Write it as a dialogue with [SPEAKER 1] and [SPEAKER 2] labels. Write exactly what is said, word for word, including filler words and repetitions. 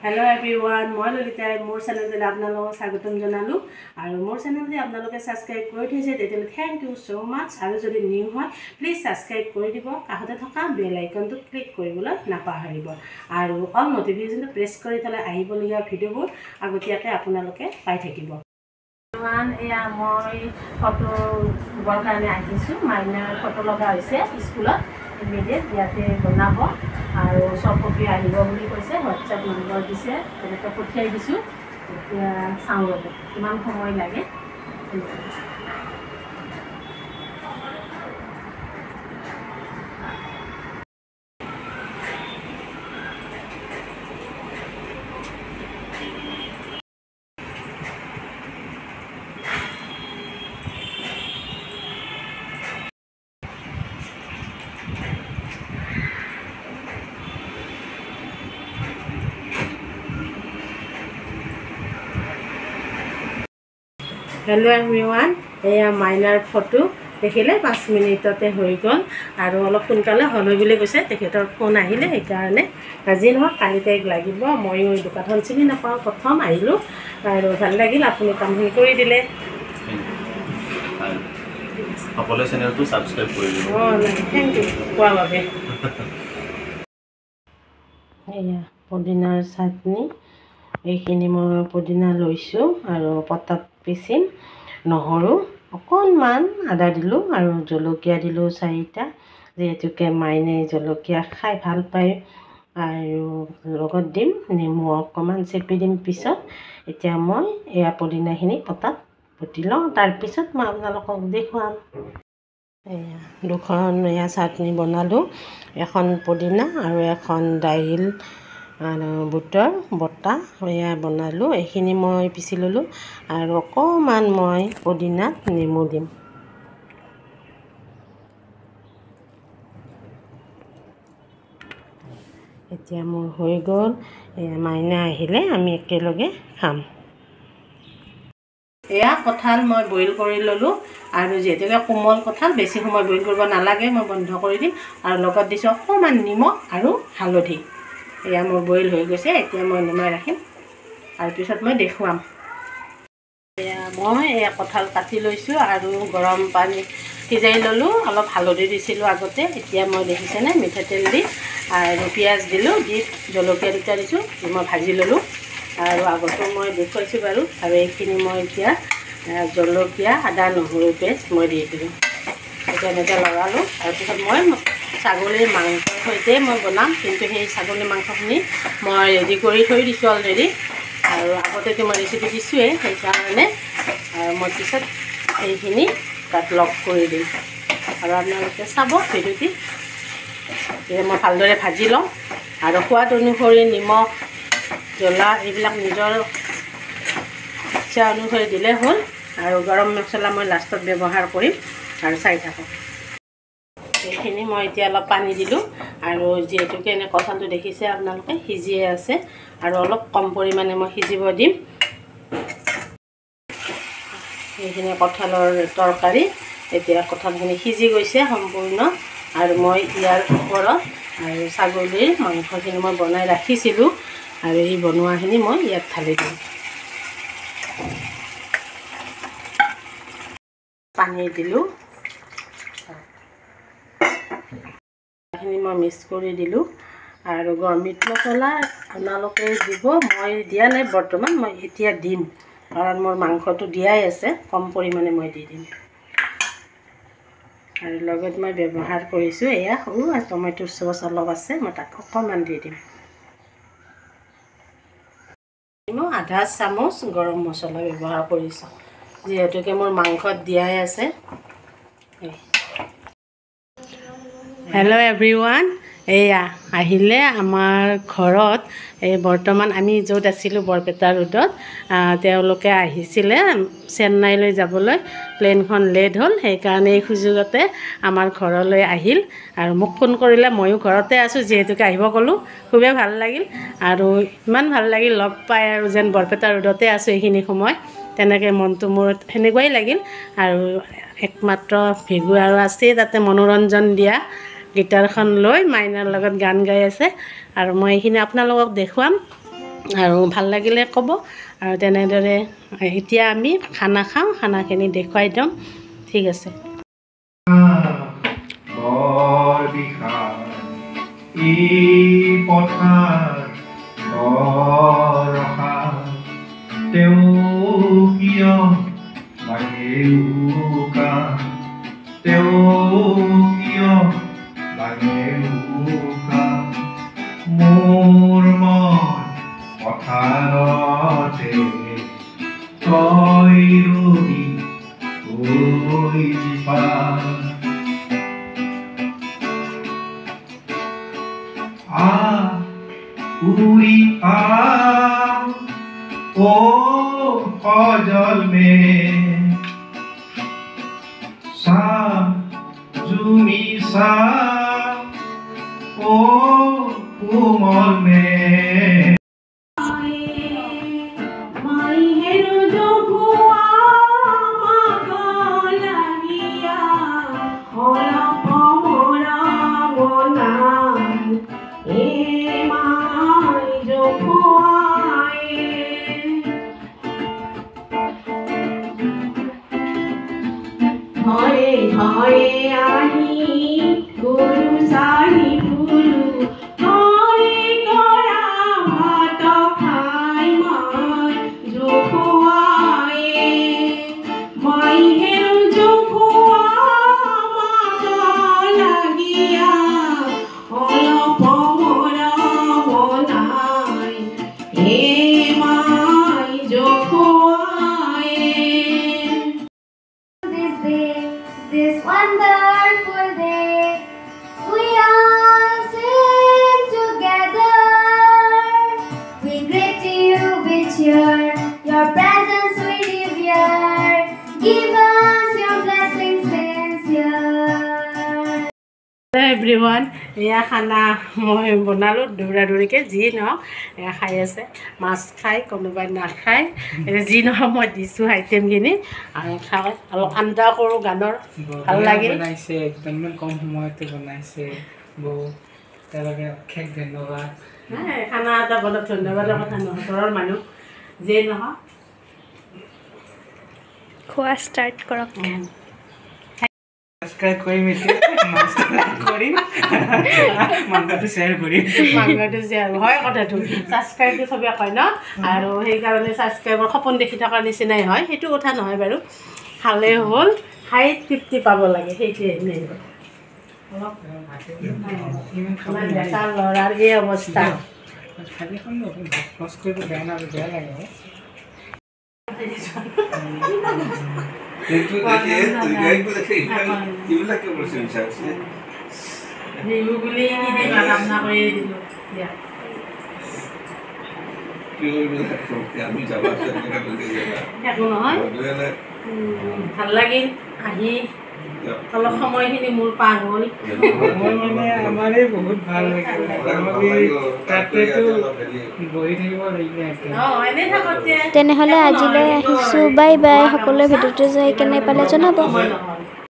[SPEAKER 1] Hello everyone, মই ললিতাই মোৰ চেনেললৈ আপোনালোকক স্বাগতম জনালো আৰু মোৰ চেনেলটো আপোনালোকে সাবস্ক্ৰাইব কৰি থৈছে তেতিয়ালে থ্যাংক ইউ সো মাচ আৰু যদি নিউ হয় প্লিজ সাবস্ক্ৰাইব কৰি দিব কাষতে থকা বেল আইকনটো ক্লিক কৰিবলৈ নাপাহৰিব আৰু অল নটিফিকেশনটো প্ৰেছ কৰি থলে আহিবলগীয়া ভিডিঅ'বোৰ আগতীয়াকৈ আপোনালোকে পাই থাকিব। মান এয়া মই ফটো বৰ কাৰণে আহিছো মাইনাৰ ফটো লগা হৈছে স্কুলত ইমিডিয়েট ইয়াতে বনাব আৰু সব কপি আহিব বুলি কৈছে হোৱাটছআপ নম্বৰ দিছে তেনেকৈ পঠিয়াই দিছোঁ এতিয়া চাওঁ ৰ'ব কিমান সময় লাগে। Hello everyone, এয়া মাইনাৰ ফটো দেখিলে পাঁচ মিনিটতে হৈ গ'ল আৰু অলপ সোনকালে হ'ল বুলি কৈছে তেখেতৰ ফোন আহিলে সেইকাৰণে আজি নহয় কালি তাইক লাগিব। মই ওই দোকানখন চিনি নাপাওঁ প্ৰথম আহিলোঁ আৰু ভাল লাগিল আপুনি কামখিনি কৰি দিলে।
[SPEAKER 2] সকলো চেনেলটো সাবস্ক্ৰাইব কৰি দিব।
[SPEAKER 1] অঁ থেংক ইউ কোৱাৰ বাবে। এয়া পদিনাৰ চাটনি এইখিনি মই পদিনা লৈছোঁ আৰু পটাত পিচিম নহৰু অকণমান আদা দিলোঁ আৰু জলকীয়া দিলোঁ চাৰিটা যিহেতুকে মাইনে জলকীয়া খাই ভাল পায় আৰু লগত দিম নেমু অকণমান চেপি দিম পিছত। এতিয়া মই এয়া পদিনাখিনি পটাত পুতি লওঁ তাৰপিছত মই আপোনালোকক দেখুৱাম। এয়া দুখন এয়া চাটনি বনালোঁ, এখন পদিনা আৰু এখন দাইল আৰু বুটৰ বটা এয়া বনালোঁ। এইখিনি মই পিচি ল'লোঁ আৰু অকণমান মই পদিনাত নেমু দিম। এতিয়া মোৰ হৈ গ'ল, মাইনা আহিলে আমি একেলগে খাম। এয়া কঁঠাল মই বইল কৰি ল'লোঁ আৰু যিহেতুকে কোমল কঁঠাল বেছি সময় বইল কৰিব নালাগে মই বন্ধ কৰি দিম আৰু লগত দিছোঁ অকণমান নিমখ আৰু হালধি। এয়া মোৰ বইল হৈ গৈছে, এতিয়া মই নমাই ৰাখিম আৰু পিছত মই দেখুৱাম। এয়া মই এয়া কঁঠাল কাটি লৈছোঁ আৰু গৰম পানী সিজাই ল'লোঁ, অলপ হালধি দিছিলোঁ আগতে, এতিয়া মই দেখিছেনে মিঠাতেল দি আৰু পিঁয়াজ দিলোঁ, দি জলকীয়া দুটা দিছোঁ দি মই ভাজি ল'লোঁ আৰু আগতো মই দেখুৱাইছোঁ বাৰু। আৰু এইখিনি মই এতিয়া জলকীয়া আদা নহৰু পেষ্ট মই দি দিলোঁ, এতিয়া এনেকৈ লগালোঁ। তাৰপিছত মই ছাগলীৰ মাংসৰ সৈতে মই বনাম, কিন্তু সেই ছাগলী মাংসখিনি মই ৰেডি কৰি থৈ দিছোঁ অলৰেডি আৰু আগতেতো মই ৰেচিপি দিছোঁৱেই সেইকাৰণে মই পিছত এইখিনি তাত লগ কৰি দিম আৰু আপোনালোকে চাব ভিডিঅ'টি। এতিয়া মই ভালদৰে ভাজি লওঁ আৰু সোৱাদ অনুসৰি নিমখ জ্বলা এইবিলাক নিজৰ ইচ্ছা অনুসৰি দিলে হ'ল আৰু গৰম মছলা মই লাষ্টত ব্যৱহাৰ কৰিম আৰু চাই থাকক। এইখিনি মই এতিয়া অলপ পানী দিলোঁ আৰু যিহেতুকে এনে কঁঠালটো দেখিছে আপোনালোকে সিজিয়ে আছে আৰু অলপ কম পৰিমাণে মই সিজিব দিম। এইখিনি কঁঠালৰ তৰকাৰী, এতিয়া কঁঠালখিনি সিজি গৈছে সম্পূৰ্ণ আৰু মই ইয়াৰ ওপৰত আৰু ছাগলীৰ মাংসখিনি মই বনাই ৰাখিছিলোঁ আৰু এই বনোৱাখিনি মই ইয়াত ঢালি দিম। পানী দিলোঁ, খিনি মই মিক্স কৰি দিলোঁ আৰু মিট মছলা আপোনালোকে দিব, মই দিয়া নাই বৰ্তমান, মই এতিয়া দিম কাৰণ মোৰ মাংসটো দিয়াই আছে, কম পৰিমাণে মই দি দিম। আৰু লগত মই ব্যৱহাৰ কৰিছোঁ এয়া সৰু আৰু টমেটোৰ চচ অলপ আছে, মই তাক অকণমান দি দিম। মই আধা চামুচ গৰম মছলা ব্যৱহাৰ কৰিছোঁ যিহেতুকে মোৰ মাংসত দিয়াই আছে। হেল্ল' এভৰিৱান, এয়া আহিলে আমাৰ ঘৰত। এই বৰ্তমান আমি য'ত আছিলোঁ বৰপেটা ৰোডত, তেওঁলোকে আহিছিলে চেন্নাইলৈ যাবলৈ, প্লেনখন লেট হ'ল সেইকাৰণে এই সুযোগতে আমাৰ ঘৰলৈ আহিল আৰু মোক ফোন কৰিলে। ময়ো ঘৰতে আছোঁ যিহেতুকে আহিব ক'লোঁ, খুবেই ভাল লাগিল আৰু ইমান ভাল লাগিল লগ পাই আৰু যেন বৰপেটা ৰোডতে আছোঁ এইখিনি সময়, তেনেকৈ মনটো মোৰ সেনেকুৱাই লাগিল। আৰু একমাত্ৰ ভিগু আৰু আছেই তাতে মনোৰঞ্জন দিয়া, গিটাৰখন লৈ মাইনাৰ লগত গান গাই আছে আৰু মই এইখিনি আপোনালোকক দেখুৱাম। আৰু ভাল লাগিলে ক'ব। আৰু তেনেদৰে এতিয়া আমি খানা খাওঁ, খানাখিনি দেখুৱাই দিম। ঠিক আছে।
[SPEAKER 3] মোৰ মন পথাৰতে তই ৰুবি ঐ জীপা আ উৰি আ ও সজল মে সা জুমি সা ও কোমল মে
[SPEAKER 4] ঘরে ঘরে আহি গরু সাহি ফুলু ঘরে করা ভাত খাই মাই জোখুয়ায়ে মাই হেউ জোখুয়া মাগা লাগিয়া অলপ মরা বনাই হে মাই জোখুয়ায়ে
[SPEAKER 5] This wonderful day, we all sing together. We greet you with cheer, your presence we revere. Give us your blessings sincere.
[SPEAKER 1] Everyone, এয়া খানা মই বনালোঁ দৌৰা দৌৰিকৈ, যি নহওক এয়া খাই আছে। মাছ খাই, কোনোবাই নাখায়, যি নহওক মই দিছোঁ আইটেমখিনি আৰু খাই অলপ আন্দা কৰোঁ গানৰ। ভাল লাগিল।
[SPEAKER 6] বনাইছে একদম কম সময়তে বনাইছে বহু, তাৰ বাবে অশেষ ধন্যবাদ।
[SPEAKER 1] খানা এটা বনাত ধন্যবাদৰ কথা নহয়, ঘৰৰ মানুহ যিয়ে নহওক
[SPEAKER 7] খোৱা ষ্টাৰ্ট কৰক।
[SPEAKER 6] সাবস্ক্ৰাইব কৰিম, কৰিম মাংসটো শ্বেয়াৰ কৰিম।
[SPEAKER 1] মাংসটো শ্বেয়াৰ হয় কথাটো, ছাবস্ক্ৰাইবটো চবেই কয় ন, আৰু সেইকাৰণে ছাবস্ক্ৰাইবৰ সপোন দেখি থকাৰ নিচিনাই হয়, সেইটো কথা নহয় বাৰু। খালেই হ'ল, খাই তৃপ্তি পাব লাগে, সেইটোৱে মেইন কথা। ইমান ডেকা ল'ৰাৰ এই অৱস্থা।
[SPEAKER 6] খালিখন খৰচ কৰিব বেয়া না বেয়া লাগে।
[SPEAKER 1] বিহু বুলি কামনা কৰি দিলোঁ। একো নহয়, ভাল লাগিল আহি। অলপ সময়খিনি মোৰ পাৰ হ'ল।
[SPEAKER 6] মই মানে আমাৰে বহুত ভাল লাগিল। তাতেতো বহি থাকিব লাগিলে।
[SPEAKER 7] তেনেহ'লে আজিলৈ আহিছোঁ, বাই বাই। সকলোৱে ভিডিঅ'টো চাই কেনে পালে জনাব।